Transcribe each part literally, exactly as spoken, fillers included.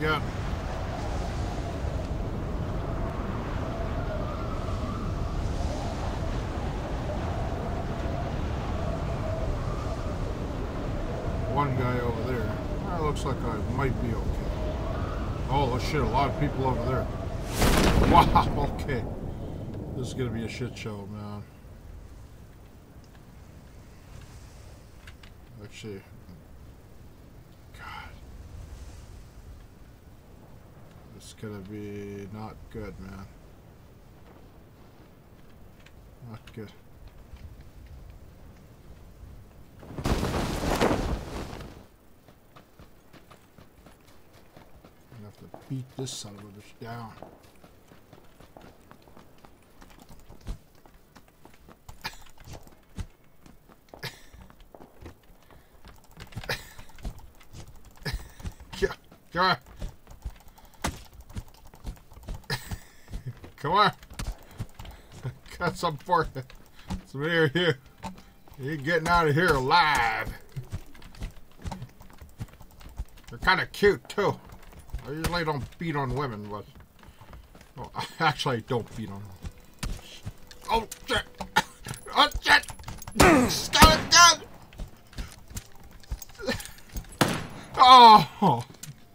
again. One guy over there. That looks like I might be okay. Oh shit, a lot of people over there. Wow, okay. This is gonna be a shit show, man. Actually, God. This is gonna be not good, man. Not good. I have to beat this son of a bitch down. Come on. Come on. Got some for you. Some here, here. You're getting out of here alive. They're kind of cute, too. I usually don't beat on women, but... Well, actually, I don't beat on them. Oh, shit. Oh, shit. Skeleton! Oh!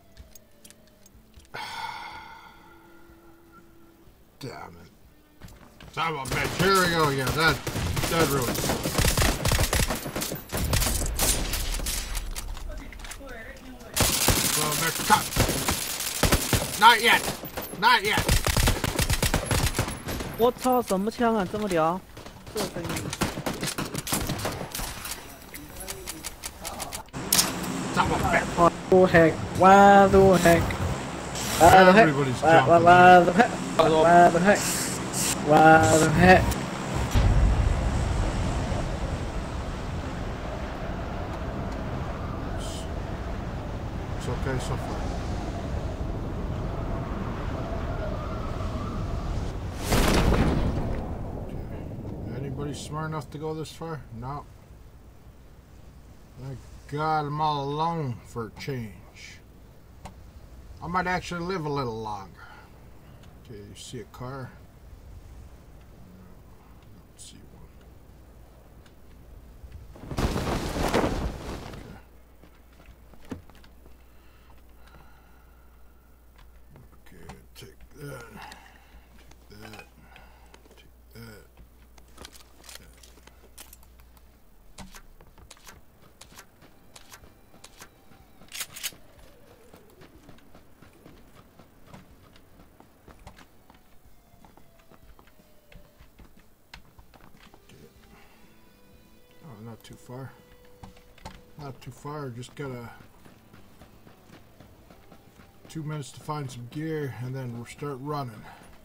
Damn it. Son of a bitch. Here we go again. That, that really sucks. So, next cut. Not yet. Not yet. 我操，什么枪啊，这么屌？这声音。 Son of a bitch. 哇，都 hack， 哇都 hack， 哇都 hack， Everybody's 哇哇 jumping. 哇都 hack， 哇都 hack， 哇都 hack。 It's okay so far. Anybody smart enough to go this far? No. Thank God I'm all alone for a change. I might actually live a little longer. Okay, you see a car? I don't see one. Okay. Okay, take that. Take that. Take that. Not too far. Not too far. Just gotta two minutes to find some gear, and then we'll start running.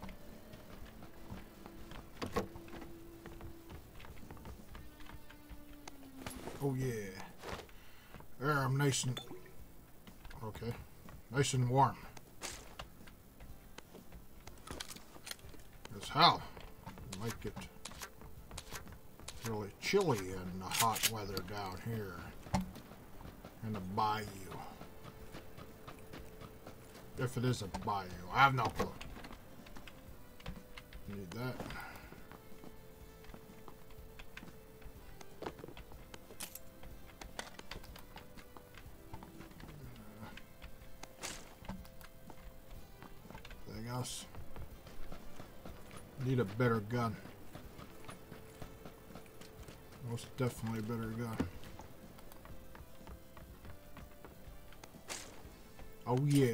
Oh yeah. There, I'm nice and okay, nice and warm. As hell, it might get really chilly in the hot weather down here in the bayou. If it is a bayou, I have no clue. Need that. Anything else? Need a better gun. Most definitely a better gun. Oh yeah.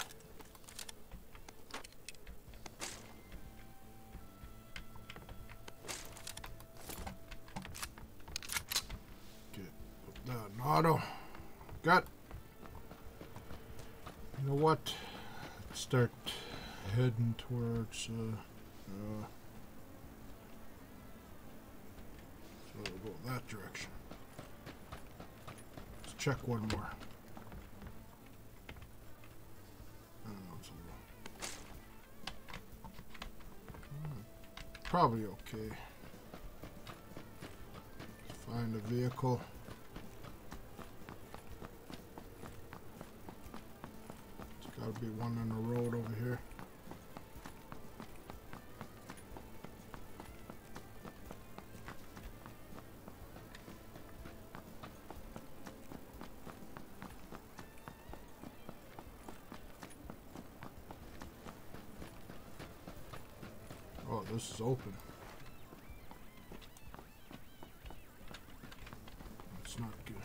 Get that in auto. Got. You know what? Let's start heading towards uh, uh so we'll go that direction. Let's check one more. Oh, so probably okay. Find a vehicle. It's Gotta be one on the road over here. Oh, this is open. That's not good.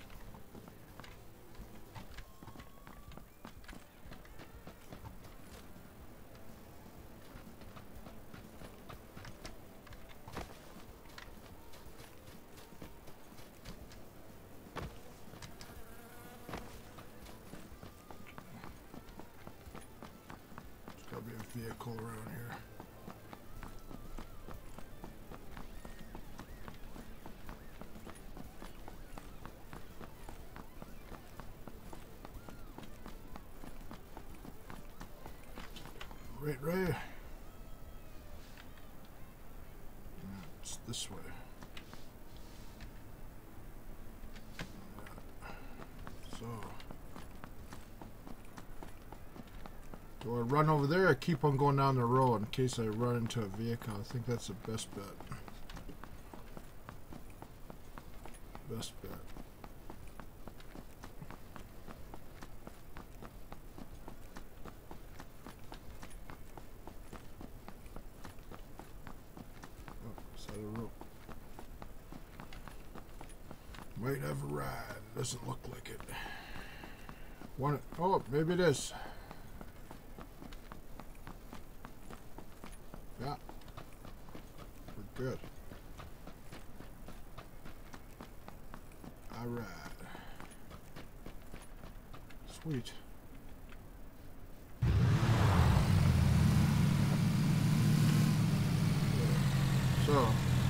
There's gotta be a vehicle around here. Right, right. Yeah, it's this way. So, do I run over there or keep on going down the road in case I run into a vehicle? I think that's the best bet. Best bet. Might have a ride. Doesn't look like it. One. Oh, maybe it is. Yeah. We're good. All right. Sweet. So.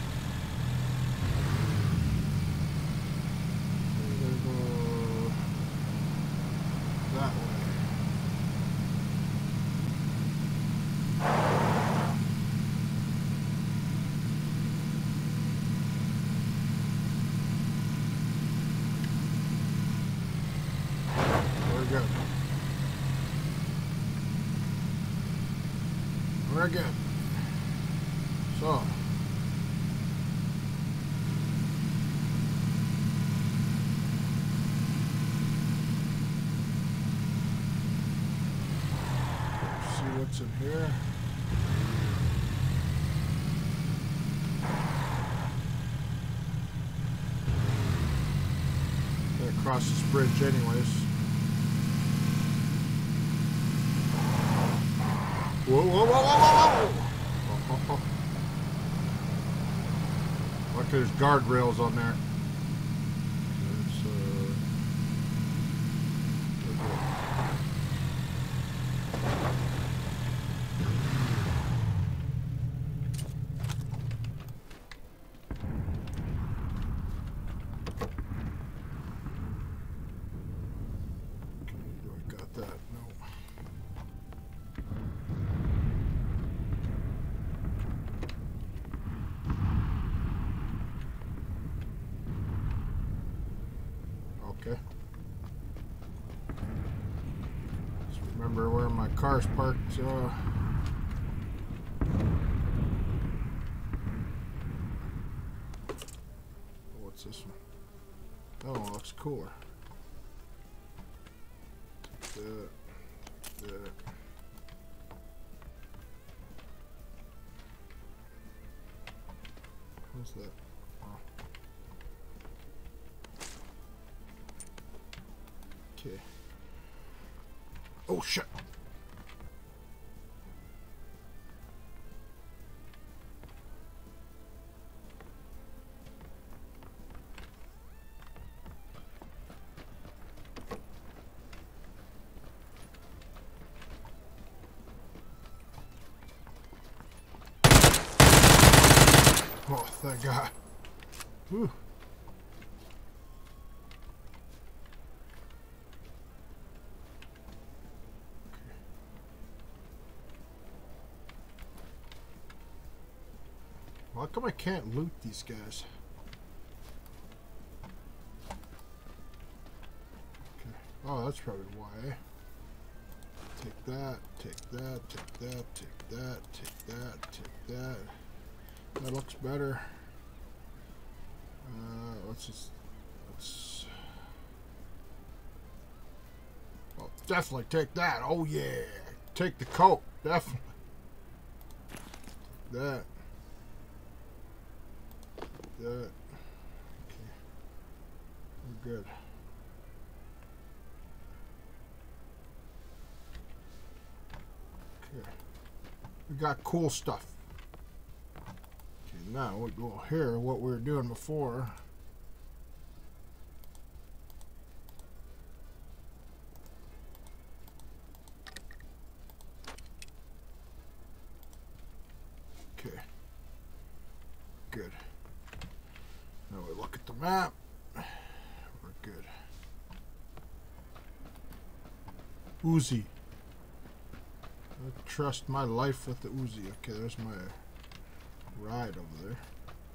We're good. So. Let's see what's in here. Gotta cross this bridge anyways. Whoa, whoa, whoa, whoa, whoa, whoa! Oh, oh, oh. Look, there's guardrails on there. There's, uh... Okay, I got that. No. Okay. Just remember where my car's parked. Uh, what's this one? That one looks cooler. Take that. That. What's that? Oh. Okay. Oh shit. Oh, thank God. Whew. How come I can't loot these guys? Okay. Oh, that's probably why. Take that, take that, take that, take that, take that, take that. That looks better. Uh, let's just, let's, well, definitely take that. Oh yeah, take the coat, definitely. Take that. That. Okay, we're good. Okay, we got cool stuff. Now we go here, what we were doing before. Okay. Good. Now we look at the map. We're good. Uzi. I trust my life with the Uzi. Okay, there's my ride over there.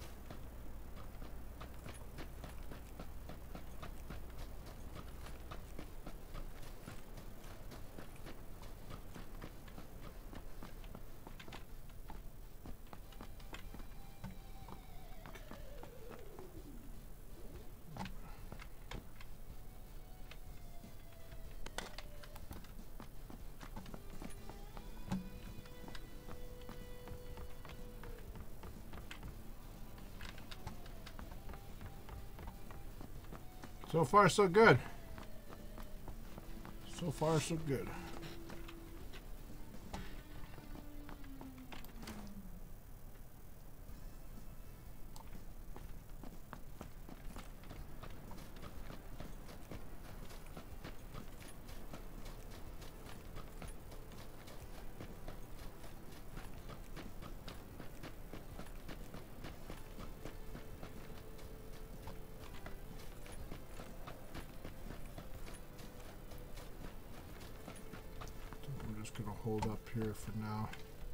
So far, so good. So far, so good. Gonna hold up here for now.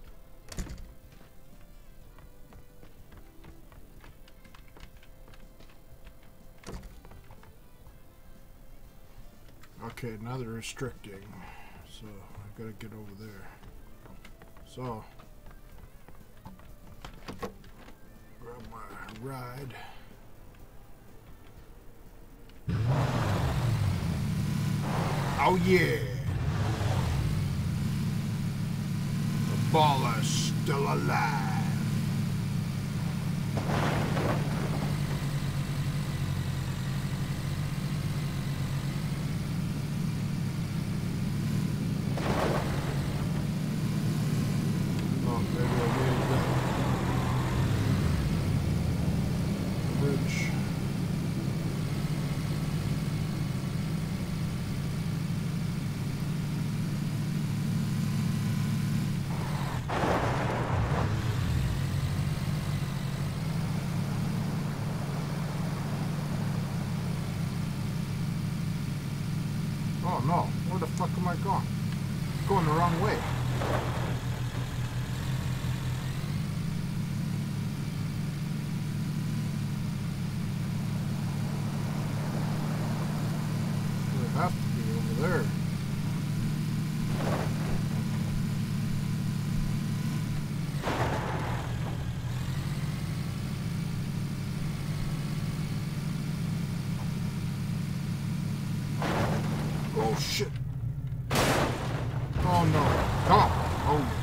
Okay, now they're restricting, so I gotta get over there. So grab my ride. Oh yeah! Baller's still alive. Oh, maybe I made that bridge. Oh no, where the fuck am I going? Going the wrong way. I have to be over there. Oh shit. Oh no. Come on. Oh yeah.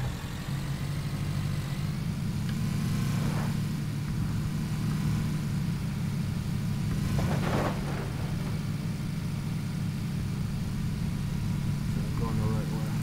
I'm going the right way.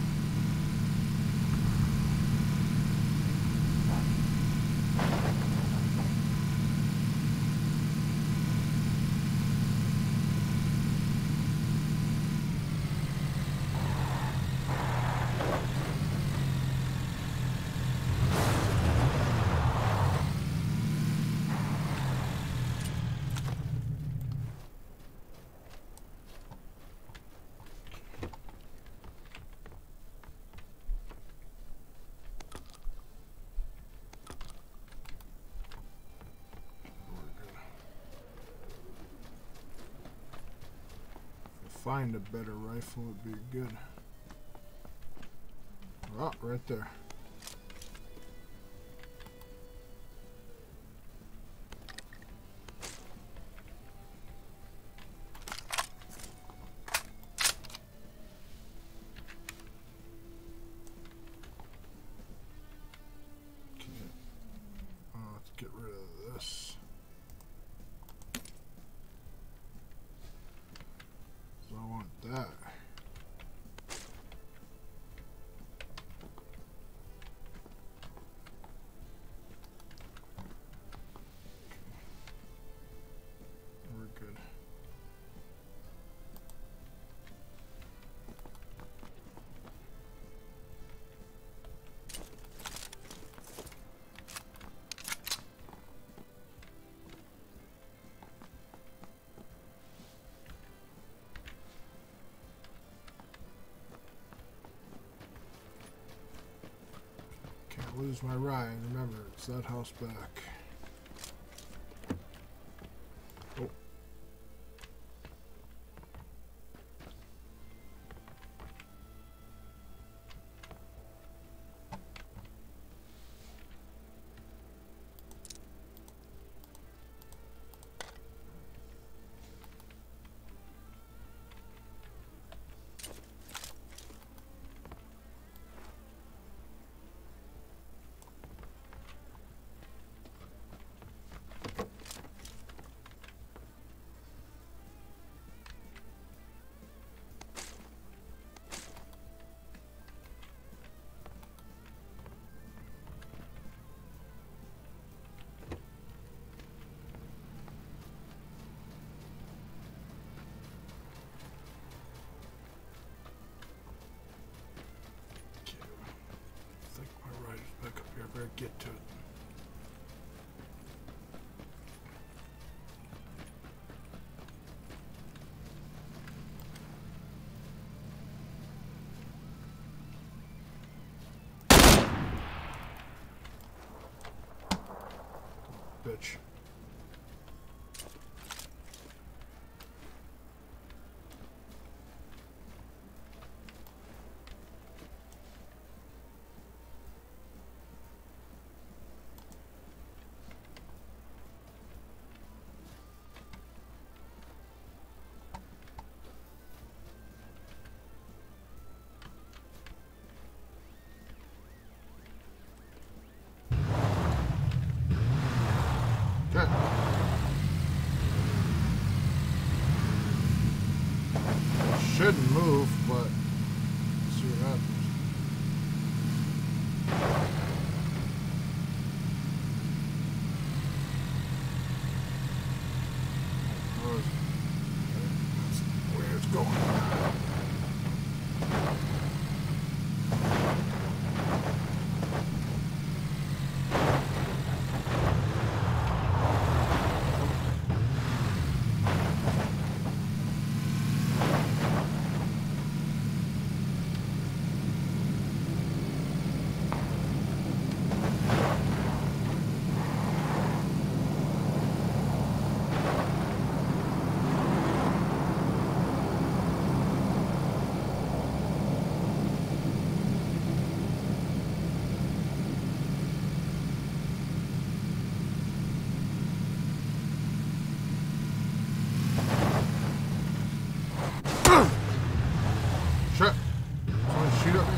Find a better rifle would be good. Oh, right there. Get rid of this. So I want that. We're good. Lose my ride. Remember, it's that house back. Oh. Better get to it. Bitch. Shouldn't move, but let's see what happens. That's where it's going. Shit. Someone shoot at me.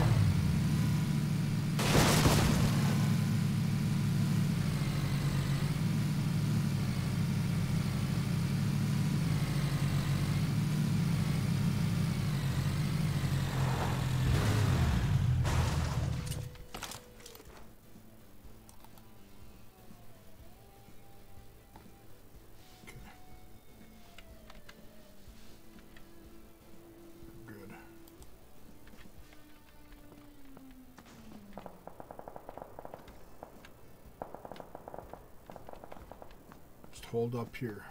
Hold up here.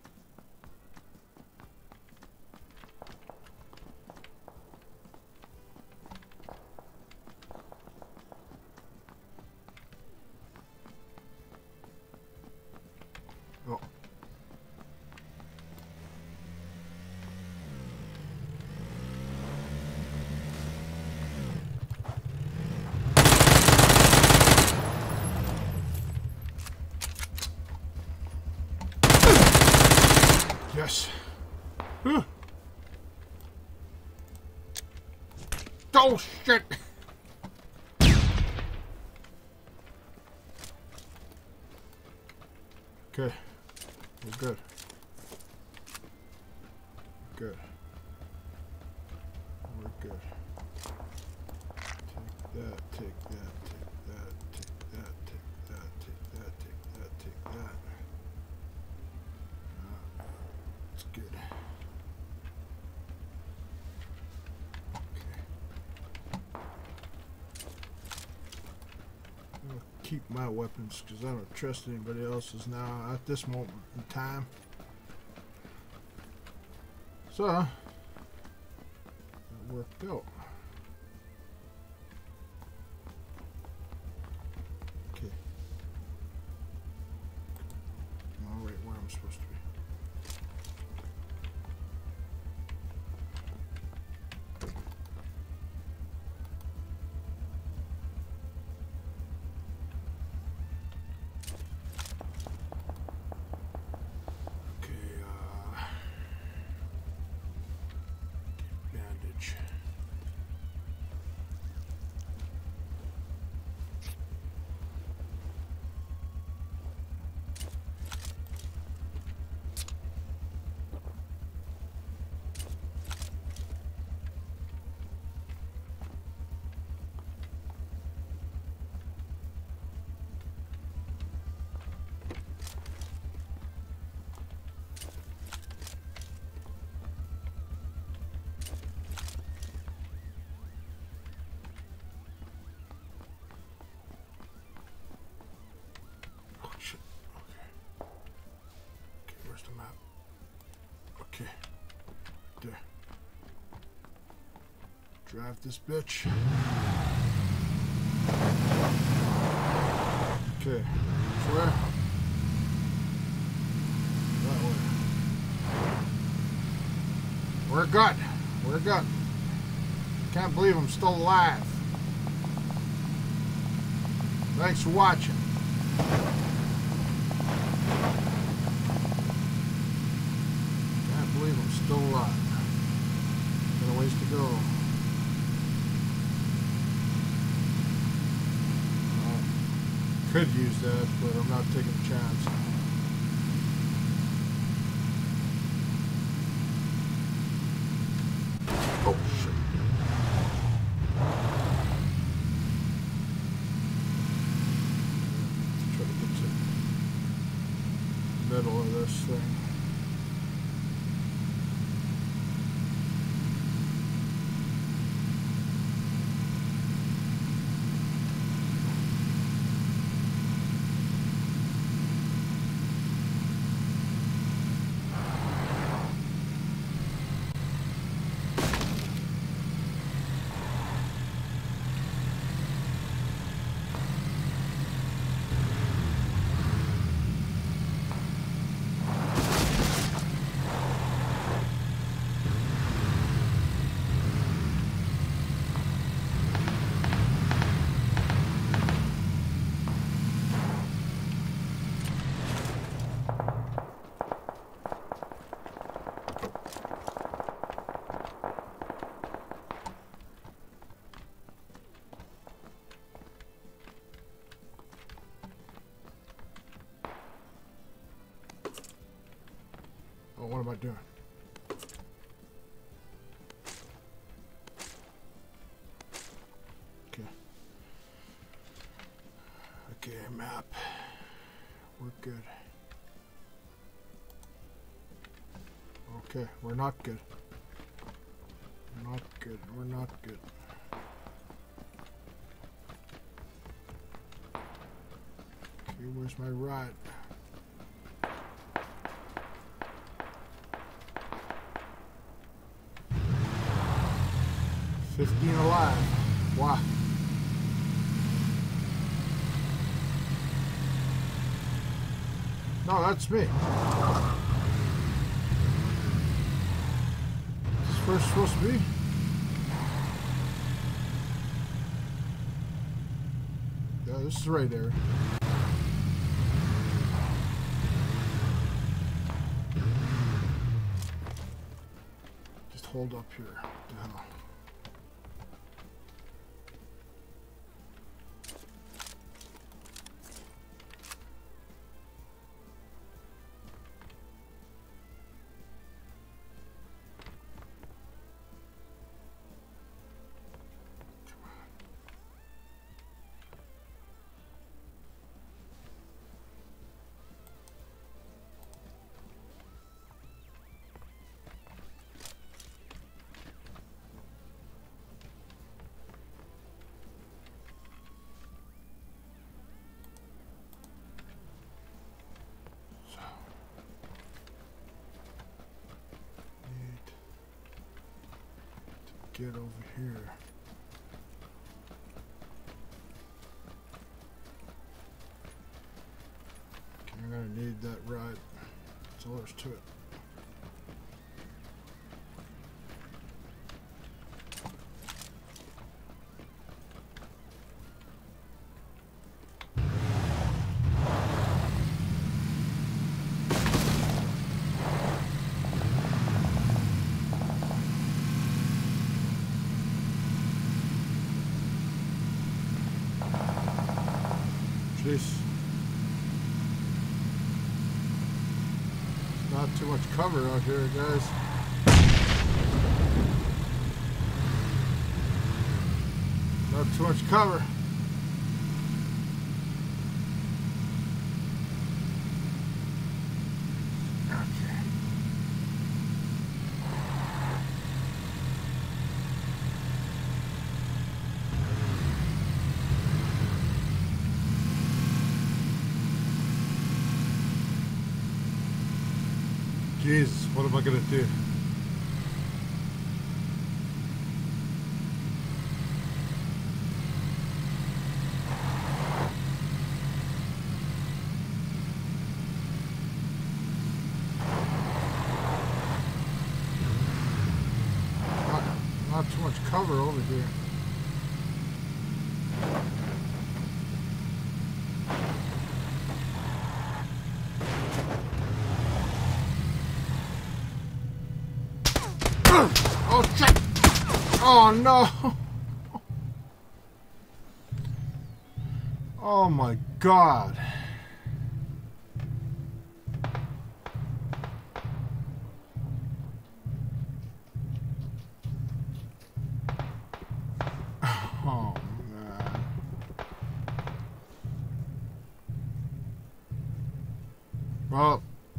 Oh. Oh, shit! Okay. We're good. Good. We're good. Take that, take that, take that, take that, take that, take that, take that, take that. Uh, that's good. Okay. I'll keep my weapons because I don't trust anybody else's now at this moment in time. So, that worked out. Okay. All right, where I'm supposed to be. Okay, there. Drive this bitch. Okay, which way? That way. We're good. We're good. Can't believe I'm still alive. Thanks for watching. I'm still alive. Got a ways to go. Well, could use that, but I'm not taking a chance. Oh, shit. Let's try to get to the middle of this thing. What am I doing? Okay. Okay, map. We're good. Okay, we're not good. We're not good. We're not good. Okay, where's my ride? fifteen alive. Wow. No, that's me. Is this first supposed to be? Yeah, this is the right area. Just hold up here. What the hell? get over here? Okay, I'm gonna need that ride. That's all there's to it. Jeez. Not too much cover out here, guys. Not too much cover. Okay. Jesus, what am I gonna do? Not, not too much cover over here. Oh shit! Oh no! Oh my god! Oh man! Well.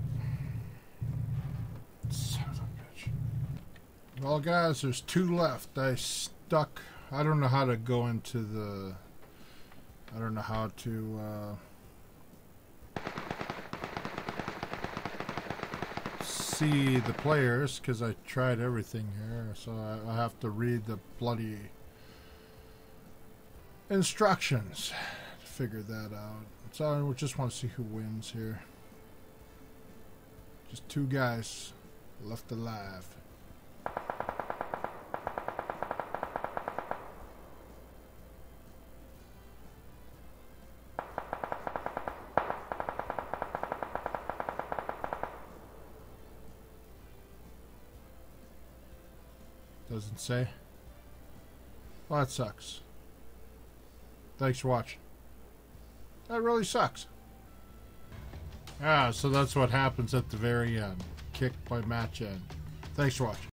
Well, guys, there's two left. I stuck. I don't know how to go into the. I don't know how to. Uh, see the players because I tried everything here, so I, I have to read the bloody instructions to figure that out. So I just want to see who wins here. Just two guys left alive. Doesn't say. Well, that sucks. Thanks for watching. That really sucks. Ah, so that's what happens at the very end. Kicked by match end. Thanks for watching.